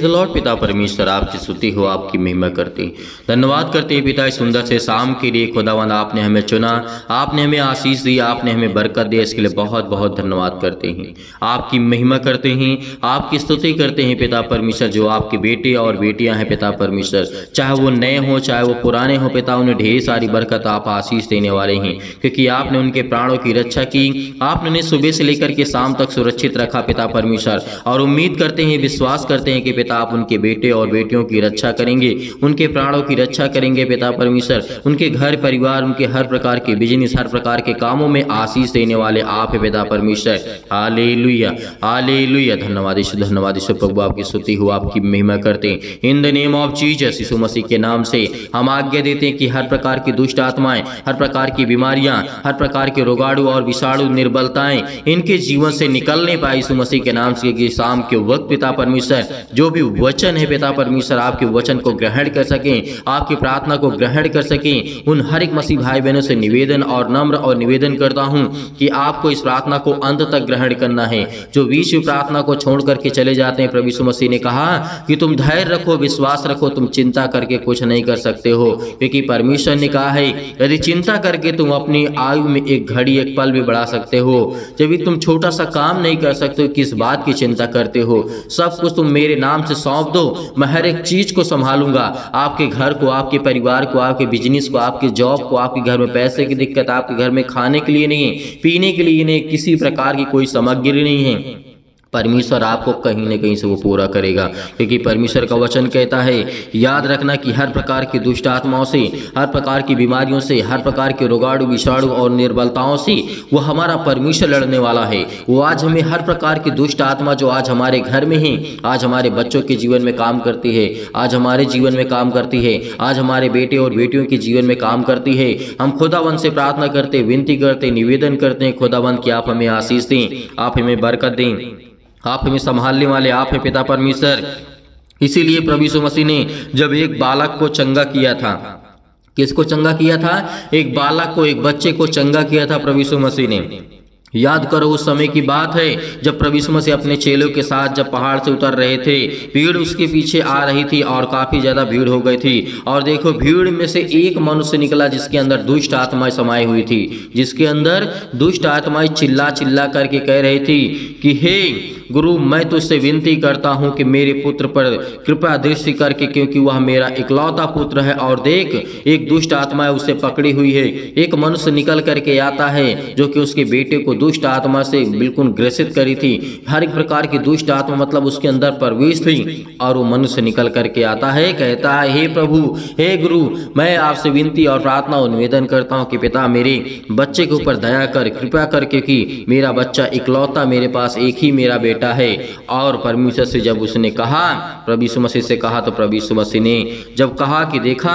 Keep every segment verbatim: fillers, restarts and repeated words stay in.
Praise the Lord. पिता परमेश्वर आपकी स्तुति हो, आपकी महिमा करते हैं, धन्यवाद करते हैं पिता इस सुंदर से शाम के लिए। खुदावंद आपने हमें चुना, आपने हमें आशीष दी, आपने हमें बरकत दी, इसके लिए बहुत बहुत धन्यवाद करते हैं, आपकी महिमा करते हैं, आपकी स्तुति करते हैं पिता परमेश्वर। जो आपके बेटे और बेटियां हैं पिता परमेश्वर, चाहे वो नए हों चाहे वो पुराने हों पिता, उन्हें ढेर सारी बरकत आप आशीष देने वाले हैं, क्योंकि आपने उनके प्राणों की रक्षा की, आपने उन्हें सुबह से लेकर के शाम तक सुरक्षित रखा पिता परमेश्वर। और उम्मीद करते हैं, विश्वास करते हैं कि पिता आप उनके बेटे और बेटियों की रक्षा करेंगे, उनके प्राणों की रक्षा करेंगे पिता परमेश्वर। उनके घर परिवार, उनके हर प्रकार के बिजनेस, हर प्रकार के कामों में आशीष देने वाले आप है पिता परमेश्वर। Hallelujah hallelujah. धन्यवाद यीशु, धन्यवाद यीशु प्रभु, आपकी स्तुति हो, आपकी महिमा करते हैं। In the name of Jesus, Yeshu Masih के नाम से हम आज्ञा देते हैं कि हर प्रकार की दुष्ट आत्माएं, हर प्रकार की बीमारियां, हर प्रकार के रोगाणु और विषाणु निर्बलताएं इनके जीवन से निकलने पाए यीशु मसीह के नाम से। कि शाम के वक्त पिता परमेश्वर जो भी वचन है पिता परमेश्वर, आपके वचन को ग्रहण कर सकें, आपकी प्रार्थना को ग्रहण कर सकें। उन हर एक मसीह भाई बहनों से निवेदन और नम्र और निवेदन करता हूं कि आपको इस प्रार्थना को अंत तक ग्रहण करना है। जो बीच में प्रार्थना को छोड़ करके चले जाते हैं, प्रभु यीशु मसीह ने कहा कि तुम धैर्य रखो, विश्वास रखो, तुम चिंता करके कुछ नहीं कर सकते हो, क्योंकि परमेश्वर ने कहा है यदि चिंता करके तुम अपनी आयु में एक घड़ी एक पल भी बढ़ा सकते हो, जब तुम छोटा सा काम नहीं कर सकते हो, किस बात की चिंता करते हो? सब कुछ तुम मेरे नाम से सौंप दो, मैं हर एक चीज को संभालूंगा। आपके घर को, आपके परिवार को, आपके बिजनेस को, आपके जॉब को, आपके घर में पैसे की दिक्कत, आपके घर में खाने के लिए नहीं है, पीने के लिए नहीं, किसी प्रकार की कोई सामग्री नहीं है, परमेश्वर आपको कहीं न कहीं से वो पूरा करेगा, क्योंकि परमेश्वर का वचन कहता है, याद रखना कि हर प्रकार की दुष्ट आत्माओं से, हर प्रकार की बीमारियों से, हर प्रकार के रोगाणु विषाणु और निर्बलताओं से वो हमारा परमेश्वर लड़ने वाला है। वो आज हमें हर प्रकार की दुष्ट आत्मा जो आज हमारे घर में है, आज हमारे बच्चों के जीवन में काम करती है, आज हमारे जीवन में काम करती है, आज हमारे बेटे और बेटियों के जीवन में काम करती है, हम खुदावंद से प्रार्थना करते, विनती करते, निवेदन करते हैं खुदावंद कि आप हमें आशीष दें, आप हमें बरकत दें, आप हमें संभालने वाले आप हैं पिता परमेश्वर। इसीलिए प्रभु यीशु मसीह ने जब एक बालक को चंगा किया था, किसको चंगा किया था? एक बालक को, एक बच्चे को चंगा किया था प्रभु यीशु मसीह ने। याद करो उस समय की बात है जब प्रभु यीशु मसीह अपने चेलों के साथ जब पहाड़ से उतर रहे थे, भीड़ उसके पीछे आ रही थी और काफी ज्यादा भीड़ हो गई थी। और देखो भीड़ में से एक मनुष्य निकला जिसके अंदर दुष्ट आत्माएं समाई हुई थी, जिसके अंदर दुष्ट आत्माएं चिल्ला चिल्ला करके कह रही थी कि हे गुरु, मैं तुझसे विनती करता हूं कि मेरे पुत्र पर कृपा दृष्टि करके, क्योंकि वह मेरा इकलौता पुत्र है। और देख, एक दुष्ट आत्मा उसे पकड़ी हुई है। एक मनुष्य निकल करके आता है जो कि उसके बेटे को दुष्ट आत्मा से बिल्कुल ग्रसित करी थी, हर एक प्रकार की दुष्ट आत्मा मतलब उसके अंदर प्रवेश थी। और वो मनुष्य निकल करके आता है, कहता है, हे प्रभु, हे गुरु, मैं आपसे विनती और प्रार्थना और निवेदन करता हूँ कि पिता मेरे बच्चे के ऊपर दया कर, कृपा करके, कि मेरा बच्चा इकलौता, मेरे पास एक ही मेरा बेटा है। और परमेश्वर से जब उसने कहा, प्रभु यीशु मसीह से कहा, तो प्रभु यीशु मसीह ने जब कहा कि देखा,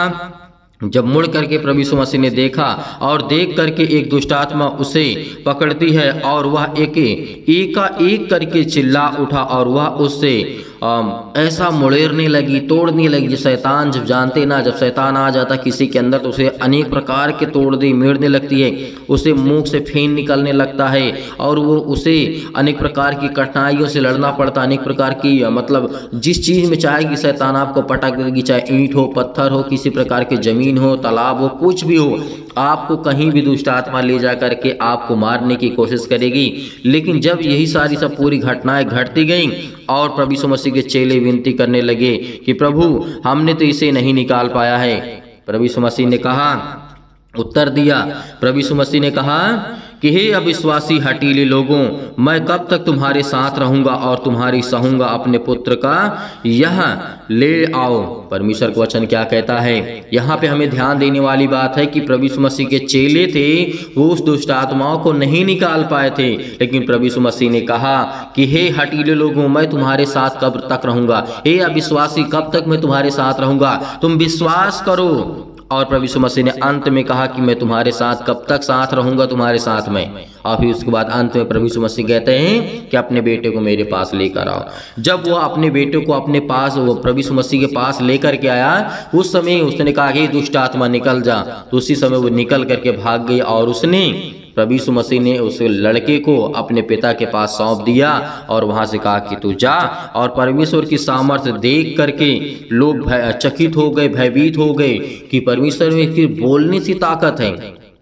जब मुड़ करके प्रभु यीशु मसीह ने देखा और देख करके एक दुष्ट आत्मा उसे पकड़ती है और वह एक एका एक करके चिल्ला उठा और वह उससे ऐसा मुड़ेरने लगी, तोड़ने लगी। जब शैतान, जब जानते ना, जब शैतान आ जाता किसी के अंदर तो उसे अनेक प्रकार के तोड़ दे मेड़ने लगती है, उसे मुंह से फेन निकलने लगता है और वो उसे अनेक प्रकार की कठिनाइयों से लड़ना पड़ता, अनेक प्रकार की मतलब जिस चीज़ में चाहेगी शैतान आपको पटक देगी, चाहे ईंट हो, पत्थर हो, किसी प्रकार की जमीन हो, तालाब हो, कुछ भी हो, आपको कहीं भी दुष्ट आत्मा ले जा करके आपको मारने की कोशिश करेगी। लेकिन जब यही सारी सब पूरी घटनाएं घटती गईं और प्रभु यीशु मसीह के चेले विनती करने लगे कि प्रभु हमने तो इसे नहीं निकाल पाया है, प्रभु यीशु मसीह ने कहा, उत्तर दिया, प्रभु यीशु मसीह ने कहा कि हे अविश्वासी हठीले लोगों, मैं कब तक तुम्हारे साथ रहूंगा और तुम्हारी सहूंगा, अपने पुत्र का यहाँ ले आओ। परमेश्वर का वचन क्या कहता है? यहाँ पे हमें ध्यान देने वाली बात है कि प्रभु यीशु मसीह के चेले थे, वो उस दुष्ट आत्माओं को नहीं निकाल पाए थे, लेकिन प्रभु यीशु मसीह ने कहा कि हे हठीले लोगों, मैं तुम्हारे साथ कब तक रहूंगा? हे अविश्वासी, कब तक मैं तुम्हारे साथ रहूंगा? तुम विश्वास करो। और प्रभु यीशु मसीह ने अंत में कहा कि मैं तुम्हारे साथ कब तक साथ रहूंगा, तुम्हारे साथ में। और फिर उसके बाद अंत में प्रभु यीशु मसीह कहते हैं कि अपने बेटे को मेरे पास लेकर आओ। जब वो अपने बेटे को अपने पास, वो प्रभु यीशु मसीह के पास लेकर के आया, उस समय उसने कहा कि दुष्ट आत्मा निकल जा, तो उसी समय वो निकल करके भाग गई और उसने प्रभु यीशु मसीह ने उस लड़के को अपने पिता के पास सौंप दिया और वहां से कहा कि तू जा। और परमेश्वर की सामर्थ्य देख करके लोग चकित हो गए, भयभीत हो गए कि परमेश्वर में की बोलने की ताकत है,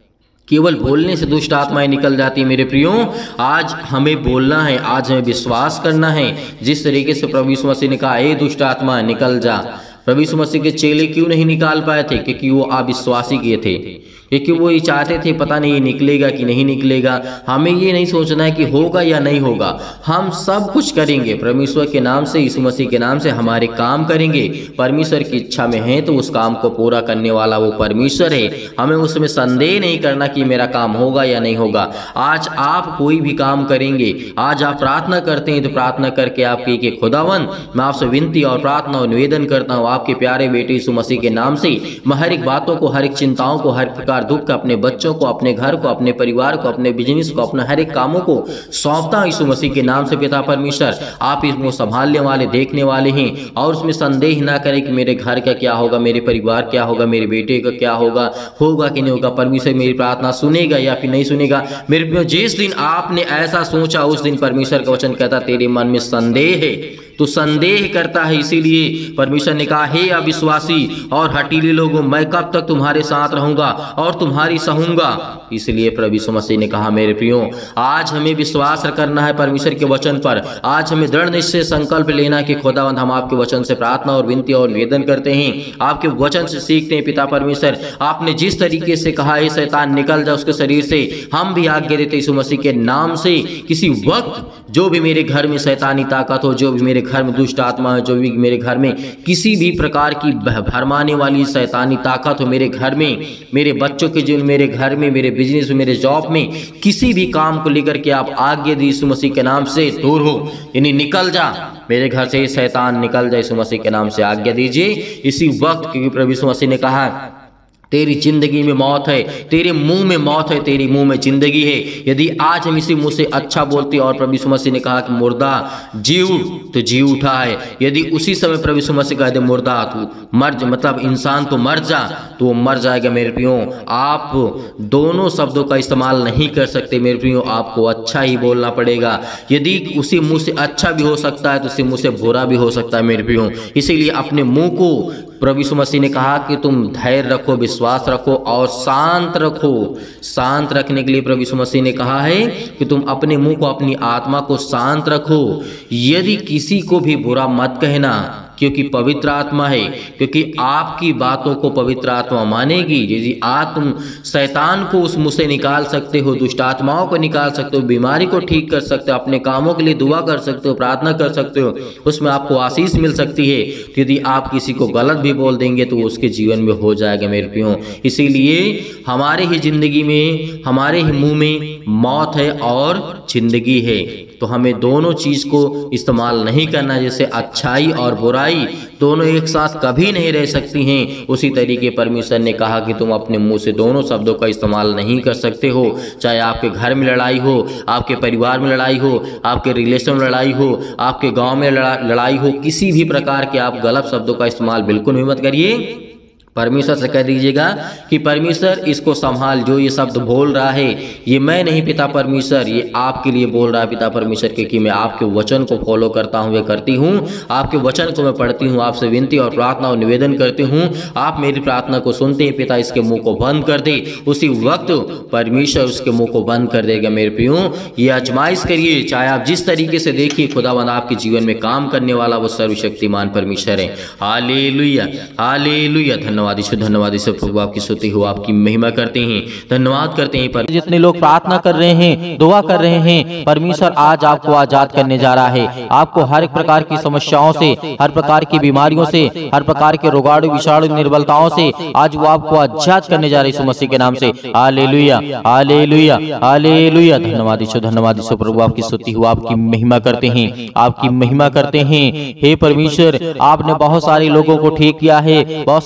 केवल बोलने से दुष्ट आत्माएं निकल जाती है। मेरे प्रियो, आज हमें बोलना है, आज हमें विश्वास करना है। जिस तरीके से प्रभु यीशु मसीह ने कहा, ए दुष्ट आत्मा निकल जा, प्रभु यीशु मसीह के चेले क्यों नहीं निकाल पाए थे? क्योंकि वो अविश्वासी किए थे, क्योंकि वो ये चाहते थे पता नहीं ये निकलेगा कि नहीं निकलेगा। हमें ये नहीं सोचना है कि होगा या नहीं होगा, हम सब कुछ करेंगे परमेश्वर के नाम से, यीशु मसीह के नाम से हमारे काम करेंगे। परमेश्वर की इच्छा में है तो उस काम को पूरा करने वाला वो परमेश्वर है। हमें उसमें संदेह नहीं करना कि मेरा काम होगा या नहीं होगा। आज आप कोई भी काम करेंगे, आज आप प्रार्थना करते हैं तो प्रार्थना करके आपके कि खुदावन, मैं आपसे विनती और प्रार्थना और निवेदन करता हूँ आपके प्यारे बेटे यीशु मसीह के नाम से, मैं हर एक बातों को, हर एक चिंताओं को, हर प्रकार दुख अपने बच्चों को, अपने घर को, अपने परिवार को, अपने बिजनेस को, अपने हर एक कामों को सौंपता हूं यीशु मसीह के नाम से। पिता परमेश्वर, आप इसको संभालने वाले, देखने वाले हैं और उसमें संदेह ना करें कि मेरे घर का क्या होगा, मेरे परिवार क्या होगा, मेरे बेटे का क्या होगा, होगा कि नहीं होगा। परमेश्वर मेरी प्रार्थना सुनेगा या फिर नहीं सुनेगा। मेरे प्रियो, जिस दिन आपने ऐसा सोचा उस दिन परमेश्वर का वचन कहता तेरे मन में संदेह है, तो संदेह करता है। इसीलिए परमेश्वर ने कहा, हे अविश्वासी और हठीले लोगों, मैं कब तक तुम्हारे साथ रहूंगा और तुम्हारी सहूंगा। इसलिए प्रभु यीशु मसीह ने कहा, मेरे प्रियो, आज हमें विश्वास करना है परमेश्वर के वचन पर। आज हमें दृढ़ निश्चय संकल्प लेना कि खुदावंद, हम आपके वचन से प्रार्थना और विनती और निवेदन करते हैं, आपके वचन से सीखते हैं। पिता परमेश्वर, आपने जिस तरीके से कहा है शैतान निकल जा उसके शरीर से, हम भी आज्ञा देते यीशु मसीह के नाम से। किसी वक्त जो भी मेरे घर में शैतानी ताकत हो, जो भी मेरे घर में दुष्ट आत्मा है, जो भी मेरे घर में किसी भी प्रकार की भरमाने वाली शैतानी ताकत हो, मेरे घर में, मेरे बच्चों के जीवन, मेरे घर में, मेरे बिजनेस में, मेरे जॉब में, किसी भी काम को लेकर के आप आज्ञा दी यीशु मसीह के नाम से दूर हो, यानी निकल जा मेरे घर से, शैतान निकल जा यीशु मसीह के नाम से आज्ञा दीजिए इसी वक्त। क्योंकि प्रभु यीशु मसीह ने कहा, तेरी जिंदगी में मौत है, तेरे मुंह में मौत है, तेरी मुंह में जिंदगी है। यदि आज हम इसी मुंह से अच्छा बोलते, और प्रभु यीशु मसीह ने कहा कि मुर्दा जी उठ, तो जी उठा है। यदि उसी समय प्रभु यीशु मसीह कह दे मुर्दा तू मर जा, मतलब इंसान तो मर जा, तो वो मर जाएगा। मेरे प्रियो, आप दोनों शब्दों का इस्तेमाल नहीं कर सकते। मेरे प्रियो, आपको अच्छा ही बोलना पड़ेगा। यदि उसी मुंह से अच्छा भी हो सकता है तो उसी मुंह से बुरा भी हो सकता है। मेरे प्रियो, इसीलिए अपने मुंह को प्रभु यीशु मसीह ने कहा कि तुम धैर्य रखो, विश्वास रखो और शांत रखो। शांत रखने के लिए प्रभु यीशु मसीह ने कहा है कि तुम अपने मुंह को, अपनी आत्मा को शांत रखो। यदि किसी को भी बुरा मत कहना, क्योंकि पवित्र आत्मा है, क्योंकि आपकी बातों को पवित्र आत्मा मानेगी। यदि आत्म शैतान को उस मुंह से निकाल सकते हो, दुष्ट आत्माओं को निकाल सकते हो, बीमारी को ठीक कर सकते हो, अपने कामों के लिए दुआ कर सकते हो, प्रार्थना कर सकते हो, उसमें आपको आशीष मिल सकती है। तो यदि आप किसी को गलत भी बोल देंगे तो उसके जीवन में हो जाएगा। मेरे प्रियो, इसीलिए हमारे ही जिंदगी में, हमारे ही मुंह में मौत है और जिंदगी है, तो हमें दोनों चीज को इस्तेमाल नहीं करना। जैसे अच्छाई और बुराई दोनों एक साथ कभी नहीं रह सकती हैं, उसी तरीके परमेश्वर ने कहा कि तुम अपने मुंह से दोनों शब्दों का इस्तेमाल नहीं कर सकते हो। चाहे आपके घर में लड़ाई हो, आपके परिवार में लड़ाई हो, आपके रिलेशन में लड़ाई हो, आपके गांव में लड़ाई हो, किसी भी प्रकार के आप गलत शब्दों का इस्तेमाल बिल्कुल भी मत करिए। परमेश्वर से कह दीजिएगा कि परमेश्वर इसको संभाल, जो ये शब्द बोल रहा है ये मैं नहीं पिता परमेश्वर, ये आपके लिए बोल रहा है पिता परमेश्वर, क्योंकि मैं आपके वचन को फॉलो करता हूँ, वे करती हूँ, आपके वचन को मैं पढ़ती हूँ, आपसे विनती और प्रार्थना और निवेदन करती हूँ, आप मेरी प्रार्थना को सुनते हैं। पिता इसके मुंह को बंद कर दे, उसी वक्त परमेश्वर उसके मुंह को बंद कर देगा। मेरे प्रियो, ये आजमाइश करिए, चाहे आप जिस तरीके से देखिए, खुदावंद आपके जीवन में काम करने वाला वो सर्वशक्तिमान परमेश्वर है। Hallelujah, hallelujah. धन्यवाद ईश्वर, धन्यवाद ईश्वर, प्रभु आपकी स्तुति हो, आपकी महिमा करते हैं, धन्यवाद करते हैं। पर जितने लोग प्रार्थना कर रहे हैं, दुआ कर रहे हैं, परमेश्वर आज आपको आजाद करने जा रहा है। आपको हर एक प्रकार की समस्याओं से, हर प्रकार की बीमारियों से, हर प्रकार के रोगाणु विषाणु निर्बलताओं से आज वो आपको आजाद करने जा रहे हैं यीशु मसीह के नाम से। Hallelujah, hallelujah, hallelujah. धन्यवाद ईश्वर, धन्यवाद ईश्वर, प्रभु आपकी स्तुति हो, आपकी महिमा करते हैं, आपकी महिमा करते हैं। हे परमेश्वर, आपने बहुत सारे लोगों को ठीक किया है, बहुत सारी बीमारी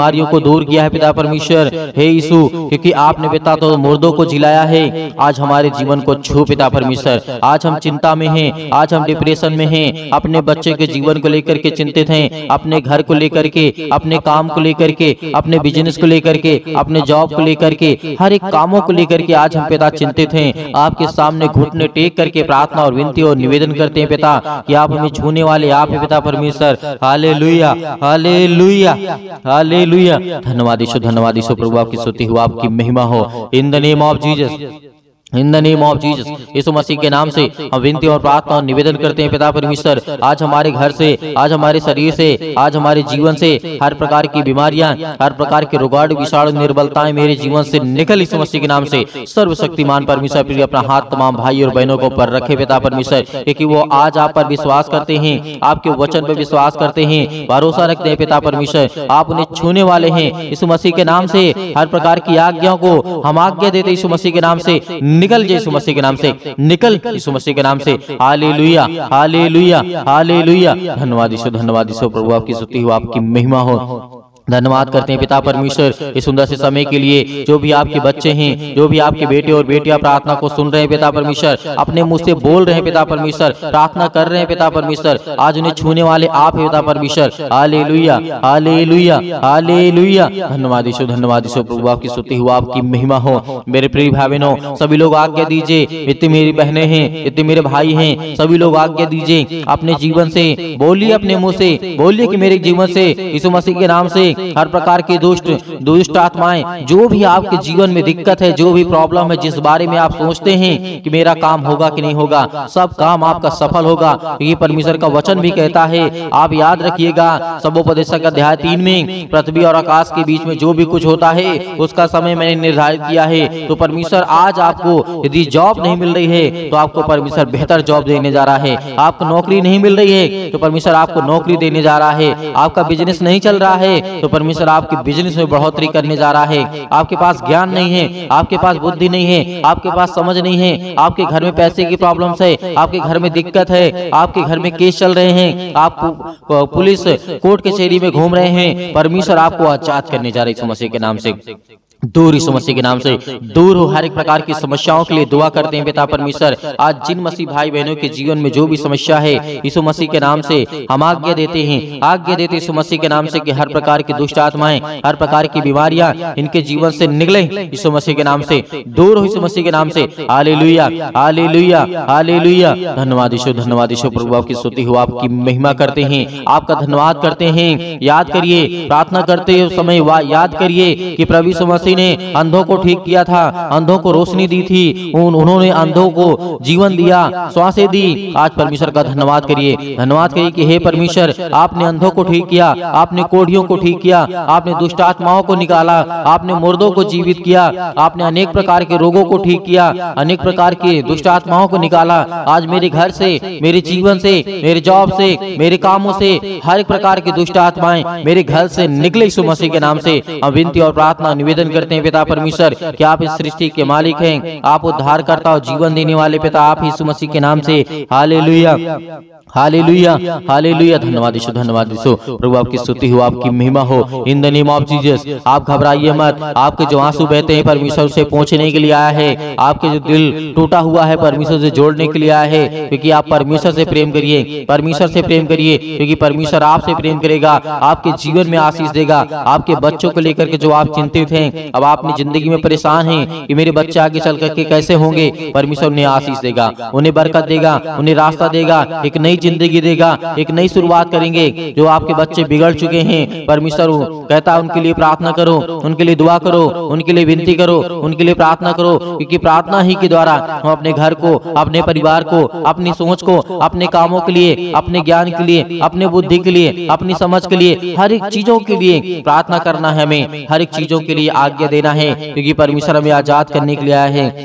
बीमारियों को दूर किया है पिता परमेश्वर। हे यीशु, क्योंकि आपने पिता तो मुर्दों को जिलाया है, आज हमारे जीवन को छू पिता परमेश्वर। आज हम चिंता में हैं, आज हम डिप्रेशन में हैं, अपने बच्चे के जीवन को लेकर के चिंतित हैं, अपने घर को लेकर के, अपने काम को लेकर के, अपने बिजनेस को लेकर के, अपने जॉब को लेकर के, हर एक कामों को लेकर के आज हम पिता चिंतित हैं। आपके सामने घुटने टेक करके प्रार्थना और विनती और निवेदन करते हैं पिता कि आप हमें छूने वाले आप है पिता परमेश्वर। Hallelujah, hallelujah, hallelujah. धन्यवाद यीशु, धन्यवाद यीशु प्रभु, आपकी स्तुति हो, आपकी महिमा हो। In the name of Jesus, in the name of Jesus, Yeshu Masih के नाम से हम विनती और प्रार्थना और निवेदन करते हैं पिता परमेश्वर। आज हमारे घर से, आज हमारे शरीर से, आज हमारे जीवन से हर प्रकार की बीमारियां, हर प्रकार के रोगाणु विषाणु निर्बलताएं मेरे जीवन से निकल यीशु मसीह के नाम से। सर्वशक्तिमान परमेश्वर प्रिय अपना हाथ तमाम भाई और बहनों को पर रखे पिता परमेश्वर, क्योंकि वो आज आप पर विश्वास करते हैं, आपके वचन पर विश्वास करते हैं, भरोसा रखते हैं पिता परमेश्वर। आप उन्हें छूने वाले हैं यीशु मसीह के नाम से। हर प्रकार की आज्ञाओं को हम आज्ञा देते यीशु मसीह के नाम से, निकल जाए यीशु मसीह के नाम से, निकल यीशु मसीह के नाम से। Hallelujah, hallelujah, hallelujah. धन्यवाद यीशु, धन्यवाद यीशु प्रभु, आपकी स्तुति हो, आपकी महिमा हो। धन्यवाद करते हैं पिता परमेश्वर इस सुंदर से समय के लिए। जो भी आपके बच्चे हैं, जो भी आपके बेटे और बेटियां प्रार्थना को सुन रहे हैं पिता परमेश्वर, अपने मुंह से बोल रहे हैं पिता परमेश्वर, प्रार्थना कर रहे हैं पिता परमेश्वर, आज उन्हें छूने वाले आप है पिता परमेश्वर। Hallelujah, hallelujah, hallelujah. धन्यवाद यीशु, धन्यवाद यीशु प्रभु, आपकी स्तुति हो, आपकी महिमा हो। मेरे प्रिय भाई बहनों, सभी लोग आज्ञा दीजिए, इतनी मेरी बहनें हैं, इतने मेरे भाई हैं, सभी लोग आज्ञा दीजिए, अपने जीवन से बोलिए, अपने मुंह से बोलिए कि मेरे जीवन से यीशु मसीह के नाम से हर प्रकार की दुष्ट दुष्ट आत्माएं, जो भी आपके जीवन में दिक्कत है, जो भी प्रॉब्लम है, जिस बारे में आप सोचते हैं कि मेरा काम होगा कि नहीं होगा, सब काम आपका सफल होगा, क्योंकि परमेश्वर का वचन भी कहता है। आप याद रखिएगा, सबोपदेशक अध्याय तीन में, पृथ्वी और आकाश के बीच में जो भी कुछ होता है उसका समय मैंने निर्धारित किया है। तो परमेश्वर आज आपको यदि जॉब नहीं मिल रही है तो आपको परमेश्वर बेहतर जॉब देने जा रहा है। आपको नौकरी नहीं मिल रही है तो परमेश्वर आपको नौकरी देने जा रहा है। आपका बिजनेस नहीं चल रहा है तो परमेश्वर आपके बिजनेस में बढ़ोतरी करने जा रहा है। आपके पास ज्ञान नहीं है, आपके पास बुद्धि नहीं है, आपके पास समझ नहीं है, आपके घर में पैसे की प्रॉब्लम्स है, आपके घर में दिक्कत है, आपके घर में केस चल रहे हैं, आप पुलिस कोर्ट कचहरी में घूम रहे हैं, परमेश्वर आपको आजाद करने जा रहे हैं यीशु मसीह के नाम से। दूर यीशु मसीह के नाम से दूर हो हर एक प्रकार की समस्याओं के लिए दुआ करते हैं पिता परमेश्वर। आज जिन मसीह भाई बहनों के जीवन में जो भी समस्या है यीशु मसीह के नाम से हम आज्ञा देते हैं, आज्ञा देते यीशु मसीह के नाम से कि हर प्रकार की दुष्ट आत्माएं, हर प्रकार की बीमारियां इनके जीवन से निकले यीशु मसीह के नाम से, दूर हो यीशु मसीह के नाम से। Hallelujah, hallelujah, hallelujah. धन्यवाद यीशु, धन्यवाद यीशु प्रभु, आपकी स्तुति हो, आपकी महिमा करते हैं, आपका धन्यवाद करते हैं। याद करिए, प्रार्थना करते समय याद करिए कि प्रभु यीशु मसीह ने अंधों को ठीक किया था, अंधों को रोशनी दी थी, उन, उन्होंने अंधों को जीवन दिया, श्वासें दी। आज परमेश्वर का धन्यवाद करिए, धन्यवाद करिए कि हे परमेश्वर, आपने अंधों को ठीक किया, आपने कोढ़ियों को ठीक किया, आपने दुष्ट आत्माओं को निकाला, आपने मुर्दों को जीवित किया, आपने अनेक प्रकार के रोगों को ठीक किया, अनेक प्रकार की दुष्ट आत्माओं को निकाला। आज मेरे घर से, मेरे जीवन से, मेरे जॉब से, मेरे कामों से हर एक प्रकार की दुष्ट आत्माएं मेरे घर से निकले यीशु मसीह के नाम से। हम विनती और प्रार्थना निवेदन करते हैं पिता परमेश्वर कि आप इस सृष्टि के मालिक हैं, आप उद्धार करता और जीवन देने वाले पिता आप यीशु मसीह के नाम से। Hallelujah, hallelujah, hallelujah. धन्यवाद यीशु, धन्यवाद यीशु प्रभु, आपकी स्तुति हो, आपकी महिमा हो। In the name of Jesus, आप घबराइए मत। आपके जो आंसू बहते हैं परमेश्वर से पहुंचने के लिए आया है, आपके जो दिल टूटा हुआ है परमेश्वर से जोड़ने के लिए आया है, क्योंकि आप परमेश्वर से प्रेम करिए, परमेश्वर से प्रेम करिए, क्योंकि परमेश्वर आपसे प्रेम करेगा, आपके जीवन में आशीष देगा। आपके बच्चों को लेकर के जो आप चिंतित हैं, अब आप अपनी जिंदगी में परेशान हैं कि मेरे बच्चे आगे चल करके कैसे होंगे, परमेश्वर उन्हें आशीष देगा, उन्हें बरकत देगा, उन्हें रास्ता देगा, एक नई जिंदगी देगा, एक नई शुरुआत करेंगे। जो आपके बच्चे बिगड़ चुके हैं, परमेश्वर कहता है उनके लिए प्रार्थना करो, उनके लिए दुआ करो, उनके लिए विनती करो, उनके लिए प्रार्थना करो, क्योंकि प्रार्थना ही के द्वारा हम अपने घर को, अपने परिवार को, अपनी सोच को, अपने कामों के लिए, अपने ज्ञान के लिए, अपने बुद्धि के लिए, अपनी समझ के लिए, हर एक चीजों के लिए प्रार्थना करना है। हमें हर एक चीजों के लिए आज्ञा देना है, क्योंकि परमेश्वर हमें आजाद करने के लिए आया है।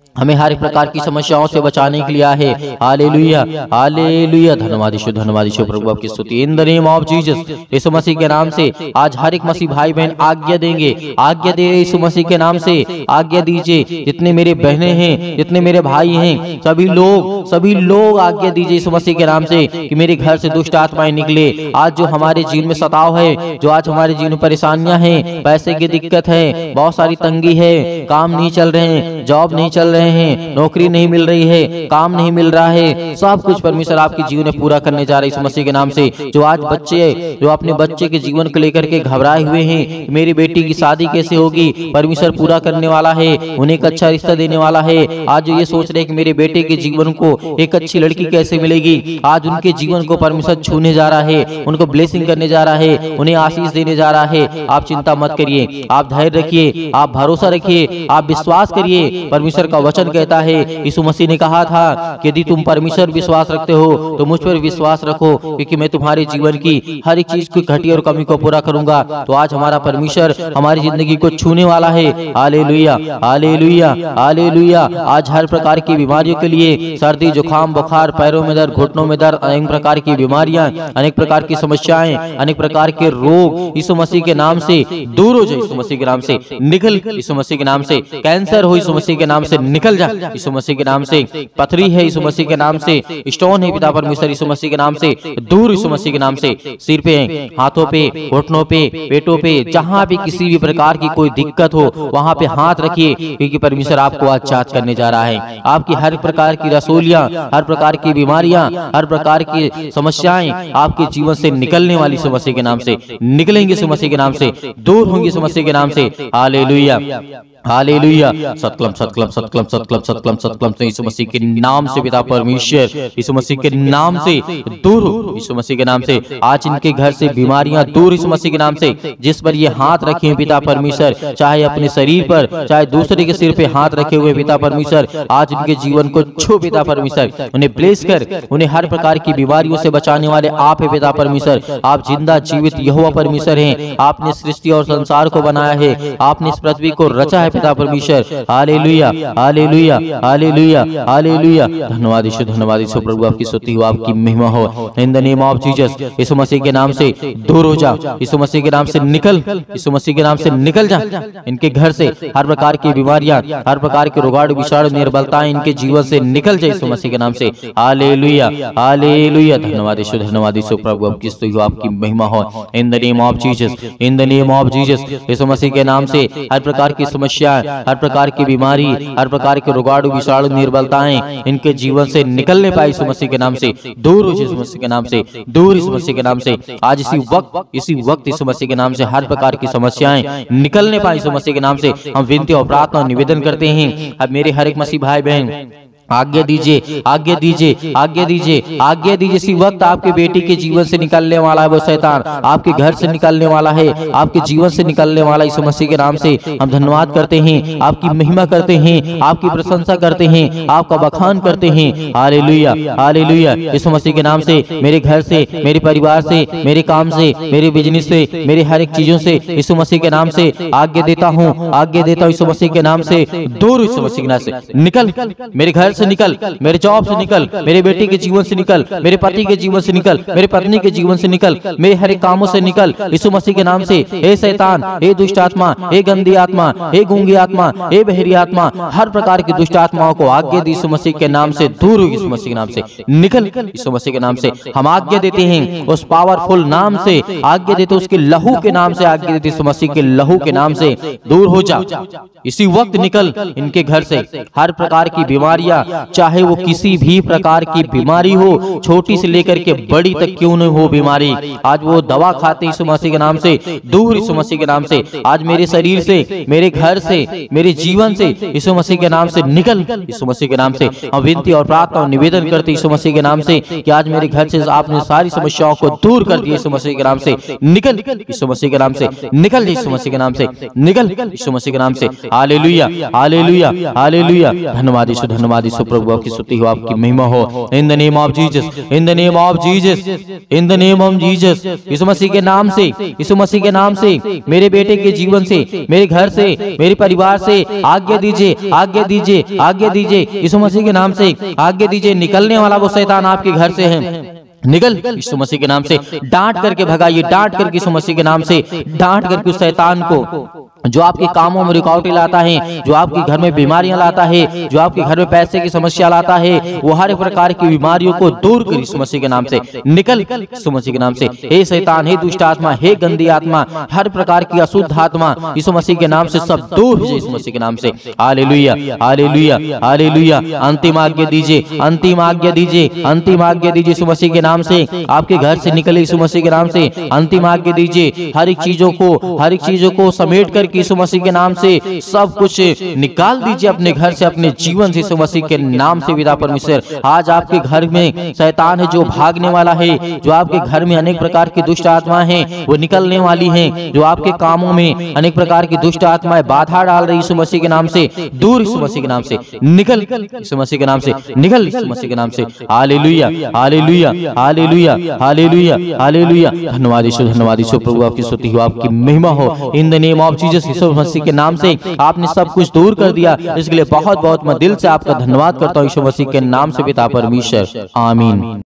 हमें हर एक प्रकार की समस्याओं से बचाने के लिए आए। हालेलुया, हालेलुया, धन्यवाद यीशु, धन्यवाद यीशु, प्रभु आपकी स्तुति। In the name of Jesus, Yeshu Masih के नाम से आज हर एक मसीह भाई बहन आज्ञा देंगे, आज्ञा दे यीशु मसीह के नाम से आज्ञा दीजिए। जितने मेरे बहनें हैं, जितने मेरे भाई हैं, सभी लोग सभी लोग आज्ञा दीजिए यीशु मसीह के नाम से कि मेरे घर से दुष्ट आत्माएं निकले। आज जो हमारे जीवन में सताव है, जो आज हमारे जीवन में परेशानियां हैं, पैसे की दिक्कत है, बहुत सारी तंगी है, काम नहीं चल रहे हैं, जॉब नहीं चल रहे हैं, नौकरी नहीं मिल रही है, काम नहीं मिल रहा है, सब कुछ परमेश्वर आपके जीवन में पूरा करने जा रहे हैं यीशु मसीह के नाम से। जो आज बच्चे जो अपने बच्चे के जीवन को लेकर के घबराए हुए हैं, मेरी बेटी की शादी कैसे होगी, परमेश्वर पूरा करने वाला है, उन्हें एक अच्छा रिश्ता देने वाला है। आज जो ये सोच रहे हैं कि मेरे बेटे के जीवन को एक अच्छी लड़की कैसे मिलेगी, आज उनके जीवन को परमेश्वर छूने जा रहा है, उनको ब्लेसिंग करने जा रहा है, उन्हें आशीष देने जा रहा है। आप चिंता मत करिए, आप धैर्य रखिए, आप भरोसा रखिए, आप विश्वास करिए। परमेश्वर का वचन कहता है, यीशु मसीह ने कहा था कि यदि तुम परमेश्वर विश्वास रखते हो तो मुझ पर विश्वास रखो, क्योंकि मैं तुम्हारे जीवन की हर एक चीज की घटी और कमी को पूरा करूंगा। तो आज हमारा परमेश्वर हमारी जिंदगी को छूने वाला है। Hallelujah, hallelujah, hallelujah. आज हर प्रकार की बीमारियों के लिए, सर्दी, जुकाम, बुखार, पैरों में दर्द, घुटनों में दर्द, अनेक प्रकार की बीमारियां, अनेक प्रकार की समस्याएं, अनेक प्रकार के रोग यीशु मसीह के नाम से दूर हो जाए, यीशु मसीह के नाम से निकल, यीशु मसीह के नाम से कैंसर हो यीशु मसीह के नाम से निकल जा, यीशु मसीह के नाम से पथरी है यीशु मसीह के नाम से, स्टोन है पिता परमेश्वर यीशु मसीह के नाम से दूर, यीशु मसीह के नाम से। सिर पे, हाथों पे, घुटनों पे, पेटों पे, जहां भी किसी भी प्रकार की कोई दिक्कत हो वहां पे हाथ रखिए, क्योंकि परमेश्वर आपको आजाद करने जा रहा है। आपकी हर प्रकार की रसोलियां, हर प्रकार की बीमारियां, हर प्रकार की समस्याएं आपके जीवन से निकलने वाली यीशु मसीह के नाम से निकलेंगे, यीशु मसीह के नाम से दूर होंगे, यीशु मसीह के नाम से। हालेलुया, हालेलुया, सतकलम सतकलम सतकलम सतकलम सतकलम सतकलम यीशु मसीह के नाम से पिता परमेश्वर यीशु मसीह के नाम से दूर हो, यीशु मसीह के नाम से। आज इनके घर से बीमारियां दूर यीशु मसीह के नाम से। जिस पर ये हाथ रखे हैं पिता परमेश्वर, चाहे अपने शरीर पर, चाहे दूसरे के सिर पे हाथ रखे हुए पिता परमेश्वर, आज इनके जीवन को छू पिता परमेश्वर, उन्हें ब्लेस कर, उन्हें हर प्रकार की बीमारियों से बचाने वाले आप है पिता परमेश्वर। आप जिंदा जीवित यहोवा परमेश्वर हैं। आपने सृष्टि और संसार को बनाया है, आपने इस पृथ्वी को रचा है पिता परमेश्वर। हालेलुया, हालेलुया, हालेलुया, हालेलुया, धन्यवाद यीशु, धन्यवाद यीशु, प्रभु आपकी स्तुति हो, आपकी महिमा हो। In the name of Jesus, Yeshu Masih के नाम से दूर हो जा, यीशु मसीह के नाम से निकल, यीशु मसीह के नाम से निकल जा। इनके घर से हर प्रकार की बीमारियां, हर प्रकार के रोगाणु, विषाणु, निर्बलताएं इनके जीवन से निकल जाए यीशु मसीह के नाम से। हालेलुया, हालेलुया, धन्यवाद यीशु, धन्यवाद यीशु, प्रभु आपकी स्तुति हो, आपकी महिमा हो। In the name of Jesus, in the name of Jesus, Yeshu Masih के नाम से हर प्रकार की समस्या, हर प्रकार की बीमारी, हर प्रकार के रोगाणु, विषाणु, निर्बलताएं इनके जीवन से निकलने पाए यीशु मसीह के नाम से दूर हो, यीशु मसीह के नाम से दूर, यीशु मसीह के नाम से। आज इसी वक्त इसी वक्त यीशु मसीह के नाम से हर प्रकार की समस्याएं निकलने पाए यीशु मसीह के नाम से। हम विनती और प्रार्थना निवेदन करते हैं। अब मेरे हर एक मसीह भाई बहन आज्ञा दीजिए, आज्ञा दीजिए, आज्ञा दीजिए, आज्ञा दीजिए। इसी वक्त आपके बेटी के जीवन से निकलने वाला है वो शैतान, आपके घर से निकलने वाला है, आपके जीवन से निकलने वाला यीशु मसीह के नाम से। हम धन्यवाद करते हैं, आपकी महिमा करते हैं, आपकी प्रशंसा करते हैं, आपका बखान करते हैं। हालेलुया, हालेलुया, यीशु मसीह के नाम से मेरे घर से, मेरे परिवार से, मेरे काम से, मेरे बिजनेस से, मेरे हर एक चीजों से यीशु मसीह के नाम से आज्ञा देता हूँ, आज्ञा देता हूँ यीशु मसीह के नाम से दूर, यीशु मसीह के नाम से निकल, मेरे घर से निकल, मेरे जॉब से निकल, मेरे बेटे के जीवन से निकल, मेरे पति के जीवन से निकल, मेरे पत्नी के जीवन से निकल, मेरे हर एक कामों से निकल यीशु मसीह के नाम से। हे शैतान, हे दुष्ट आत्मा, हे गंदी आत्मा, हे गूंगी आत्मा, हे बहरी आत्मा, हर प्रकार की दुष्ट आत्माओं को आज्ञा दी यीशु मसीह के नाम से दूर हो, यीशु मसीह के नाम से निकल, यीशु मसीह के नाम से। हम आज्ञा देते हैं उस पावरफुल नाम से, आज्ञा देते उसके लहू के नाम से, आज्ञा देते यीशु मसीह के लहू के नाम से दूर हो जा। इसी वक्त निकल इनके घर से हर प्रकार की बीमारियां, चाहे वो किसी भी प्रकार की बीमारी हो, छोटी से लेकर के बड़ी तक क्यों न हो बीमारी, आज वो दवा खाते यीशु मसीह के नाम से दूर, यीशु मसीह के नाम से। आज मेरे शरीर से, मेरे घर से, मेरे जीवन से यीशु मसीह के नाम से निकल, यीशु मसीह के नाम से। हम विनती और प्रार्थना और निवेदन करते यीशु मसीह के नाम से कि आज मेरे घर से आपने सारी समस्याओं को दूर कर दिया यीशु मसीह के नाम से निकल, यीशु मसीह के नाम से निकल, यीशु मसीह के नाम से निकल, यीशु मसीह के नाम से। हालेलुया, हालेलुया, हालेलुया, धन्यवाद यीशु, धन्यवाद यीशु, यीशु प्रभु आपकी स्तुति हो, आपकी महिमा हो। In the name of Jesus, in the name of Jesus, in the name of Jesus, Yeshu Masih के नाम से, यीशु मसीह के नाम से मेरे बेटे के जीवन से, मेरे घर से, मेरे परिवार से आज्ञा दीजिए, आज्ञा दीजिए, आज्ञा दीजिए, यीशु मसीह के नाम से आज्ञा दीजिए। निकलने वाला वो शैतान आपके घर से है, निकल यीशु मसीह के नाम से। डांट करके भगाइए, डांट करके यीशु मसीह के नाम से डांट करके उस शैतान को जो आपके कामों में रुकावटें लाता है, जो आपके घर में बीमारियां लाता है, जो आपके घर में पैसे की समस्या लाता है, वो हर एक प्रकार की बीमारियों को दूर कर यीशु मसीह के नाम से। निकल यीशु मसीह के नाम से। हे शैतान, हे दुष्ट आत्मा, हे गंदी आत्मा, हर प्रकार की अशुद्ध आत्मा यीशु मसीह के नाम से सब दूर है यीशु मसीह के नाम से। Hallelujah, hallelujah, hallelujah. अंतिम आज्ञा दीजिए, अंतिम आज्ञा दीजिए, अंतिम आज्ञा दीजिए यीशु मसीह के नाम से। आपके घर से निकले यीशु मसीह के नाम से। अंतिम आज्ञा दीजिए, हर एक चीजों को, हर एक चीजों को समेट कर यीशु मसीह के नाम से सब कुछ निकाल दीजिए अपने घर से, अपने जीवन से यीशु मसीह के नाम से। पिता परमेश्वर, आज आपके घर में शैतान है जो भागने वाला है, जो आपके घर में अनेक प्रकार की दुष्ट आत्माएं हैं वो निकलने वाली हैं, जो आपके कामों में अनेक प्रकार की दुष्ट आत्माएं बाधा डाल रही यीशु मसीह के नाम से दूर, यीशु मसीह के नाम से निकल, यीशु मसीह के नाम से निकल, यीशु मसीह के नाम से। Hallelujah, hallelujah, hallelujah, hallelujah, hallelujah. धन्यवाद यीशु, धन्यवाद यीशु प्रभु आपकी स्तुति हो, आपकी महिमा हो। In the name of Jesus, Yeshu Masih के नाम से आपने सब कुछ दूर कर दिया, इसके लिए बहुत बहुत मैं दिल से आपका धन्यवाद करता हूँ यीशु मसीह के नाम से पिता परमेश्वर, आमीन।